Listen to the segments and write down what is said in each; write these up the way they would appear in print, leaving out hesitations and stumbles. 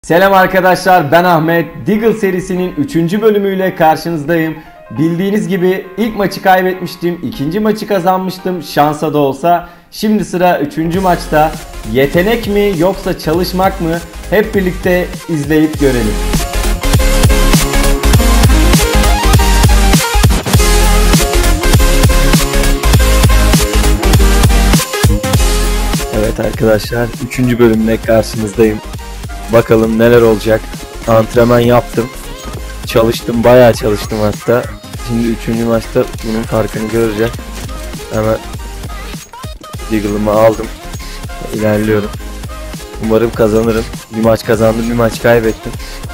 Selam arkadaşlar, ben Ahmet. Deagle serisinin 3. bölümüyle karşınızdayım. Bildiğiniz gibi ilk maçı kaybetmiştim, ikinci maçı kazanmıştım şansa da olsa. Şimdi sıra 3. maçta. Yetenek mi yoksa çalışmak mı? Hep birlikte izleyip görelim. Evet arkadaşlar, 3. bölümle karşınızdayım. Bakalım neler olacak. Antrenman yaptım. Çalıştım, bayağı çalıştım hatta. Şimdi 3. maçta bunun farkını göreceğiz. Hemen Deagle'ımı aldım. İlerliyorum. Umarım kazanırım. Bir maç kazandım, bir maç kaybettim.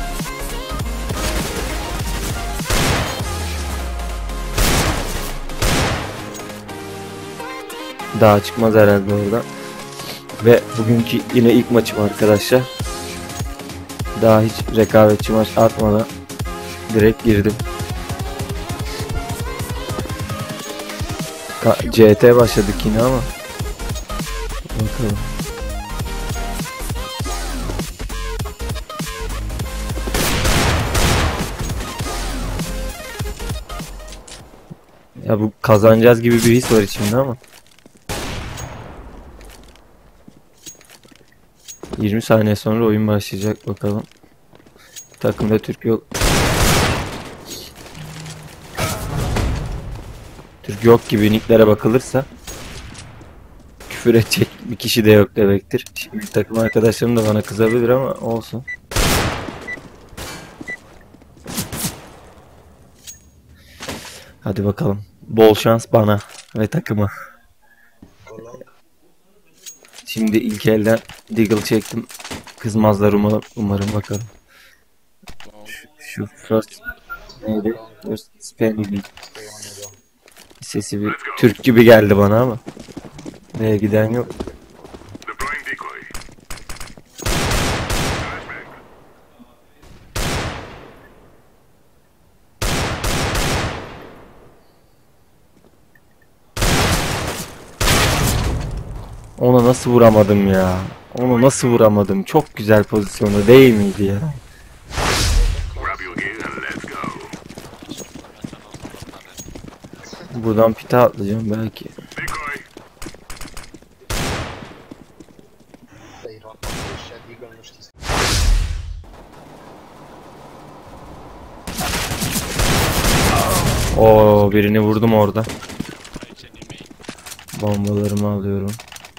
Daha çıkmaz herhalde oradan. Ve bugünkü yine ilk maçım arkadaşlar. Daha hiç rekabetçi maç atmadan direkt girdim. CT başladık yine ama bakalım. Ya bu kazanacağız gibi bir his var içimde ama 20 saniye sonra oyun başlayacak, bakalım. Takımda Türk yok. Türk yok gibi nicklere bakılırsa küfür edecek bir kişi de yok demektir. Şimdi takım arkadaşlarım da bana kızabilir ama olsun. Hadi bakalım. Bol şans bana ve takıma. Şimdi ilk elden Deagle çektim. Kızmazlar umarım bakalım. Şu first neydi? First Spanish. Sesi bir Türk gibi geldi bana ama B'ye giden yok. Ona nasıl vuramadım ya? Onu nasıl vuramadım? Çok güzel pozisyonu değil miydi ya? Buradan pite atlayacağım belki. Oo, birini vurdum orada. Bombalarımı alıyorum.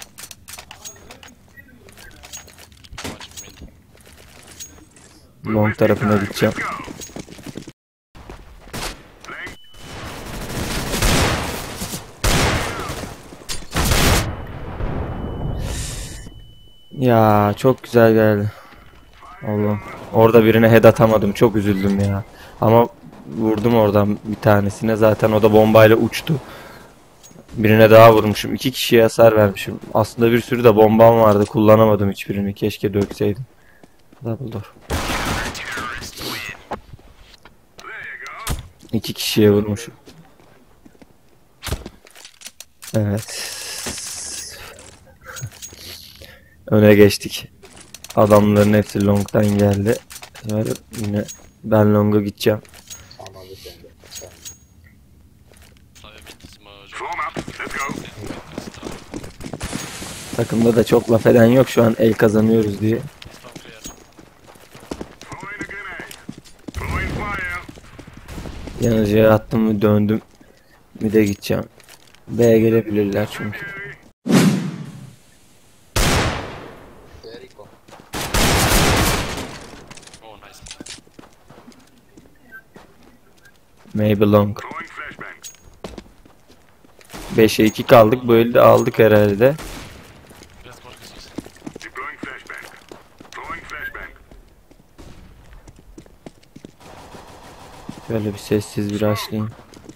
Long tarafına gideceğim. Ya çok güzel geldi. Allah. Orada birine head atamadım. Çok üzüldüm ya. Ama vurdum oradan bir tanesine. Zaten o da bombayla uçtu. Birine daha vurmuşum. 2 kişiye hasar vermişim. Aslında bir sürü de bombam vardı. Kullanamadım hiçbirini. Keşke dökseydim. Double door. 2 kişiye vurmuşum. Evet. Öne geçtik. Adamların hepsi long'dan geldi. Yine ben long'a gideceğim. Takımda da çok laf eden yok şu an, el kazanıyoruz diye. Yanıcıya attım mı döndüm. Bir de gideceğim. B'ye gelebilirler çünkü. Maybe long. 5'e 2 kaldık. Bu elde aldık herhalde. Şöyle bir sessiz bir açlayayım.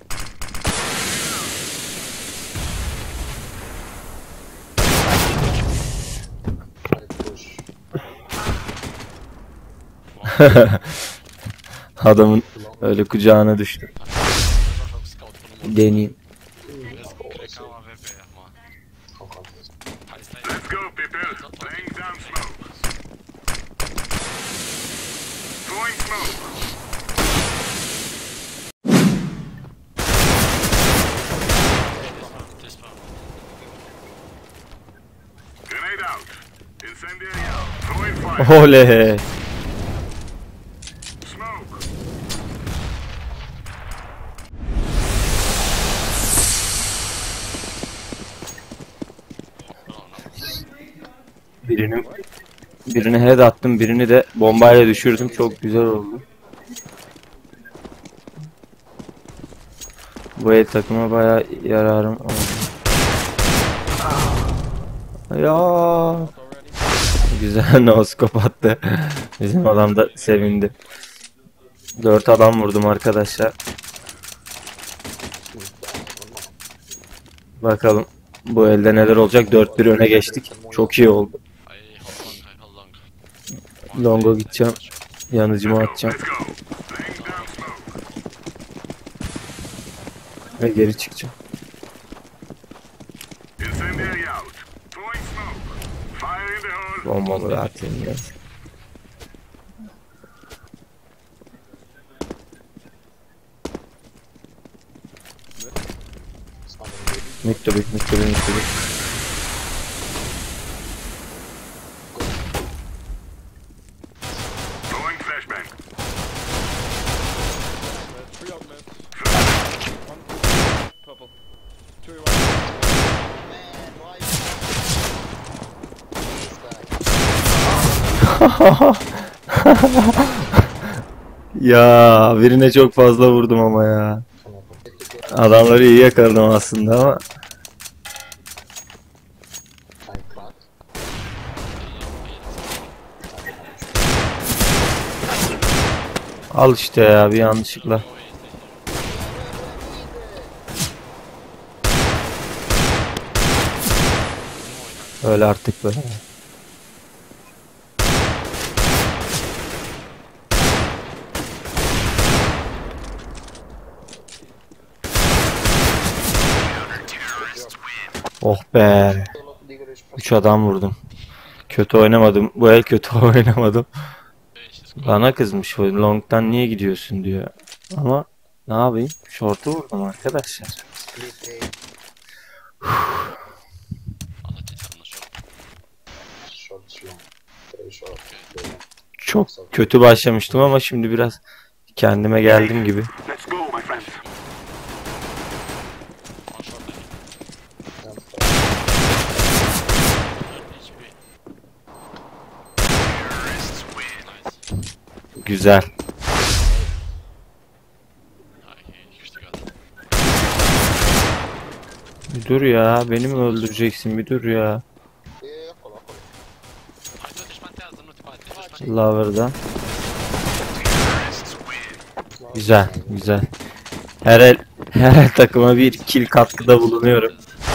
Adamın öyle kucağına düştü. Deneyeyim. Oley. Birini head attım, birini de bombayla düşürdüm. Çok güzel oldu. Bu el takıma bayağı yararım oldu. Ya. Güzel no-scope attı. Bizim adam da sevindi. 4 adam vurdum arkadaşlar. Bakalım bu elde neler olacak. 4-1 öne geçtik. Çok iyi oldu. Long'a gideceğim. Yanıcımı atacağım. Ve geri çıkacağım. Bombamı atayım biraz. Müttebik. Ya birine çok fazla vurdum ama ya. Adamları iyi yakaladım aslında ama. Al işte ya bir yanlışlıkla. Öyle artık böyle. Oh be. 3 adam vurdum. Kötü oynamadım. Bu el kötü oynamadım. Bana kızmış. Long'dan niye gidiyorsun diyor. Ama ne yapayım? Short'u vurdum arkadaşlar. Çok kötü başlamıştım ama şimdi biraz kendime geldim gibi. Güzel. Bir dur ya, beni mi öldüreceksin? Bir dur ya. Lover'da. Güzel. Her el takıma bir kill katkıda bulunuyorum.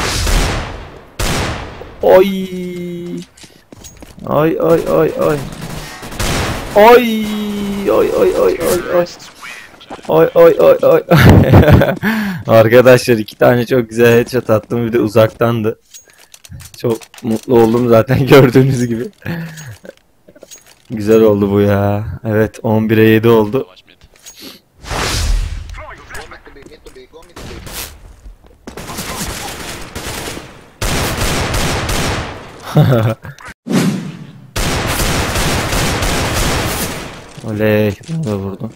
Oy. Ay. Ay. Arkadaşlar 2 tane çok güzel headshot attım, bir de uzaktandı. Çok mutlu oldum zaten gördüğünüz gibi. Güzel oldu bu ya. Evet 11'e 7 oldu. Oley, bunu da vurdum.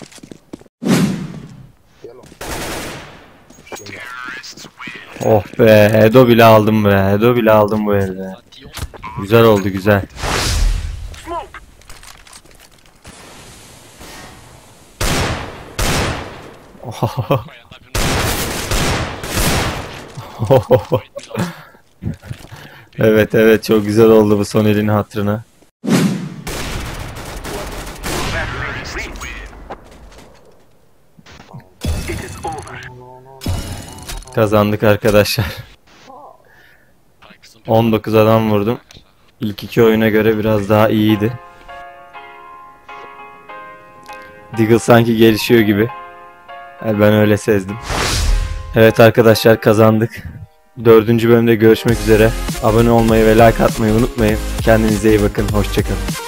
Oh be, Edo bile aldım bu elde. Güzel oldu, güzel. Evet çok güzel oldu bu son elin hatırına. Kazandık arkadaşlar. 19 adam vurdum. İlk 2 oyuna göre biraz daha iyiydi. Deagle sanki gelişiyor gibi. Yani ben öyle sezdim. Evet arkadaşlar, kazandık. 4. bölümde görüşmek üzere. Abone olmayı ve like atmayı unutmayın. Kendinize iyi bakın. Hoşça kalın.